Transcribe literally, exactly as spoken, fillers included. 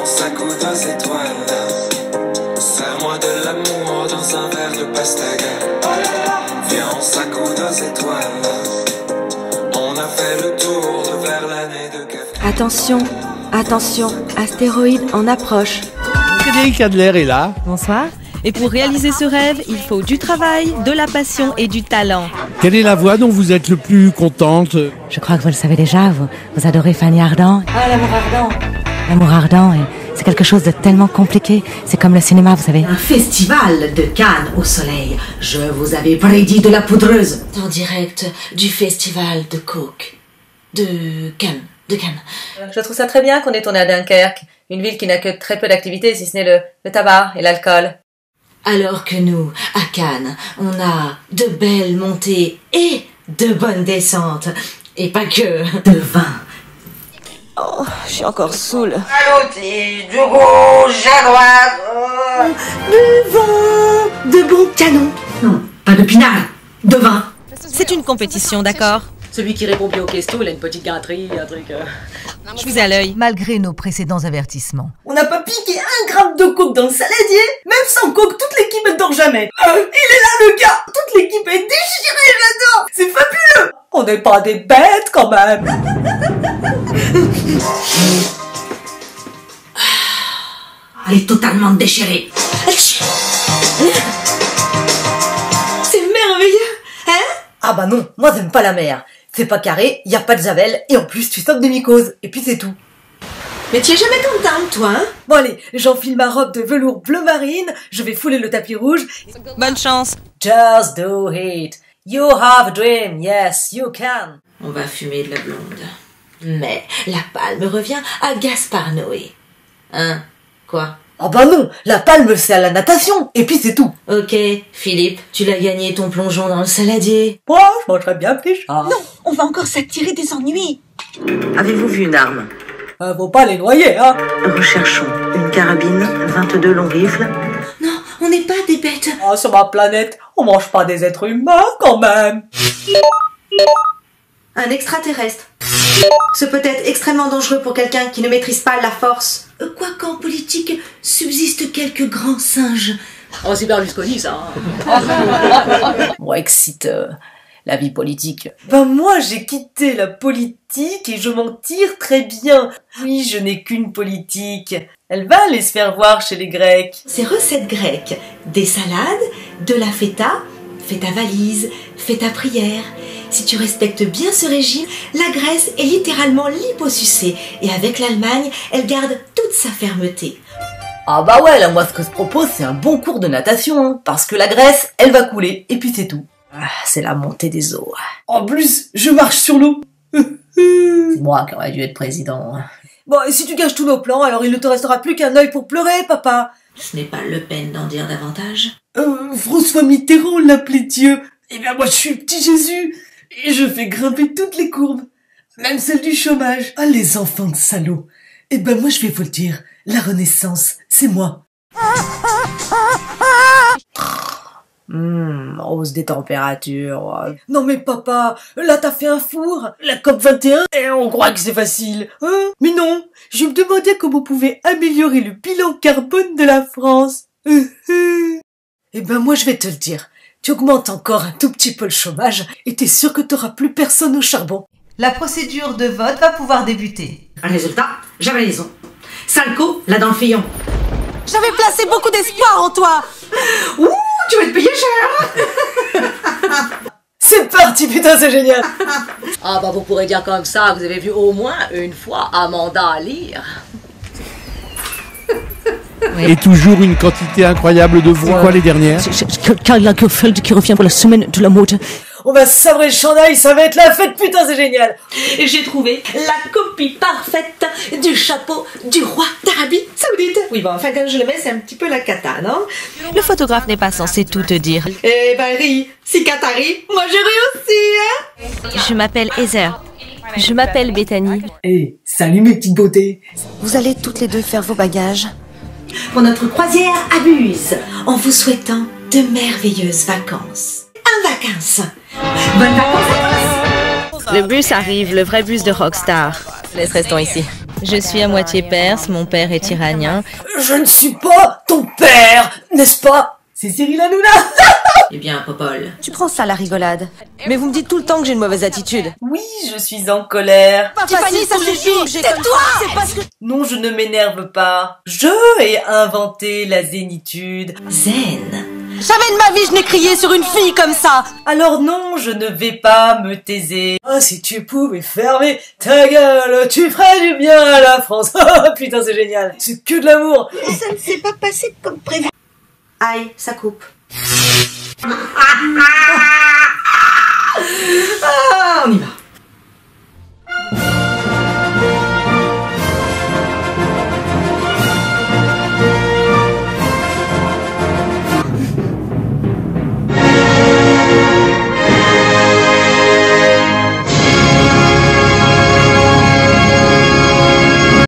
on s'accoud aux étoiles. Serre-moi de l'amour dans un verre de pastaga. Viens, on s'accoude aux étoiles. On a fait le tour de vers l'année de Kafka. Attention, attention, astéroïde en approche. Frédéric Adler est là. Bonsoir. Et pour réaliser ce rêve, il faut du travail, de la passion et du talent. Quelle est la voix dont vous êtes le plus contente? Je crois que vous le savez déjà, vous, vous adorez Fanny Ardant. Ah, l'amour ardent. L'amour ardent, c'est quelque chose de tellement compliqué. C'est comme le cinéma, vous savez. Un festival de Cannes au soleil. Je vous avais prédit de la poudreuse. En direct du festival de Coke. De Cannes. De Cannes. Je trouve ça très bien qu'on ait tourné à Dunkerque, une ville qui n'a que très peu d'activités, si ce n'est le, le tabac et l'alcool. Alors que nous, à Cannes, on a de belles montées et de bonnes descentes. Et pas que De vin. Oh, je suis encore saoule. À l'outil, du gauche, à droite. Oh. De vin. De bon canon. Non, pas de pinard. De vin. C'est une compétition, d'accord? Celui qui répond bien aux questions, il a une petite gâterie, un truc... Euh... Je vous à l'œil. Malgré nos précédents avertissements. On n'a pas piqué un gramme de coke dans le saladier. Même sans coke, toute l'équipe ne dort jamais. Euh, il est là le gars. Toute l'équipe est déchirée, j'adore. C'est fabuleux. On n'est pas des bêtes quand même. Elle est totalement déchirée. C'est merveilleux, hein? Ah bah non, moi j'aime pas la mer. C'est pas carré, y a pas de javel, et en plus tu stoppes des mycoses, et puis c'est tout. Mais tu es jamais contente, toi, hein? Bon allez, j'enfile ma robe de velours bleu marine, je vais fouler le tapis rouge. Bonne chance. Just do it. You have a dream, yes, you can. on va fumer de la blonde. Mais la palme revient à Gaspard Noé. Hein? Quoi? Oh bah non, la palme c'est à la natation, et puis c'est tout. Ok, Philippe, tu l'as gagné ton plongeon dans le saladier. Oh, je mangerais bien plus. Ah. Non, on va encore s'attirer des ennuis. Avez-vous vu une arme? Euh, faut pas les noyer, hein. Recherchons une carabine, vingt-deux longs rifles. Non, on n'est pas des bêtes. Oh, sur ma planète, on mange pas des êtres humains quand même. Un extraterrestre. Ce peut être extrêmement dangereux pour quelqu'un qui ne maîtrise pas la force. Quoiqu'en politique, subsistent quelques grands singes. Oh, c'est Berlusconi, ça. Hein. Moi, excite euh, la vie politique. Ben moi, j'ai quitté la politique et je m'en tire très bien. Oui, je n'ai qu'une politique. Elle va aller se faire voir chez les Grecs. Ces recettes grecques, des salades, de la feta, feta valise, feta prière. Si tu respectes bien ce régime, la Grèce est littéralement liposucée et avec l'Allemagne, elle garde toute sa fermeté. Ah bah ouais, là moi ce que je propose c'est un bon cours de natation, hein, parce que la Grèce, elle va couler, et puis c'est tout. Ah, c'est la montée des eaux. En plus, je marche sur l'eau. C'est moi qui aurais dû être président. Bon, et si tu gâches tous nos plans, alors il ne te restera plus qu'un œil pour pleurer, papa. Ce n'est pas Le Pen d'en dire davantage. Euh, François Mitterrand l'appelait Dieu. Eh bien moi je suis petit Jésus. Et je fais grimper toutes les courbes, même celle du chômage. Ah, les enfants de salauds. Eh ben moi je vais vous le dire, la Renaissance, c'est moi. Hum, hausse des températures. Non mais papa, là t'as fait un four, la COP vingt et un, et on croit que c'est facile. Hein? Mais non, je me demandais comment vous pouvez améliorer le bilan carbone de la France. Eh ben moi je vais te le dire. Tu augmentes encore un tout petit peu le chômage et t'es sûr que t'auras plus personne au charbon. La procédure de vote va pouvoir débuter. Résultat, j'avais raison. Salco, là dans le fillon. J'avais placé beaucoup d'espoir en toi. Ouh, tu vas te payer cher. C'est parti, putain, c'est génial. Ah bah vous pourrez dire comme ça, vous avez vu au moins une fois Amanda lire. Oui. Et toujours une quantité incroyable de voix. C'est quoi les dernières? Karl Lagerfeld qui revient pour la semaine de la mode. On va sabrer le chandail, ça va être la fête, putain, c'est génial. Et j'ai trouvé la copie parfaite du chapeau du roi d'Arabie Saoudite. Oui, bon, enfin, quand je le mets, c'est un petit peu la cata, non? Le photographe n'est pas censé tout te dire. Eh ben, ris. Si Kata rit, moi j'ai ri aussi, hein. Je m'appelle Heather. Je m'appelle Bethany. Eh, hey, salut mes petites beautés. Vous allez toutes les deux faire vos bagages pour notre croisière à Buse, en vous souhaitant de merveilleuses vacances. En vacances. Bonnes vacances à tous. Le bus arrive, le vrai bus de Rockstar. Laisse restons ici. Je suis à moitié perse, mon père est iranien. Je ne suis pas ton père, n'est-ce pas? C'est Cyril Hanouna. Eh bien, Popol. Tu prends ça la rigolade. Mais vous me dites tout le temps que j'ai une mauvaise attitude. Oui, je suis en colère. Tiffany, ça suffit. Tais-toi. C'est parce que... Non, je ne m'énerve pas. Je ai inventé la zénitude. Zen. Jamais de ma vie je n'ai crié sur une fille comme ça. Alors non, je ne vais pas me taiser. Ah, si tu pouvais fermer ta gueule, tu ferais du bien à la France. Putain, c'est génial. C'est que de l'amour. Ça ne s'est pas passé comme prévu. Aïe, ça coupe. Ah, on y va.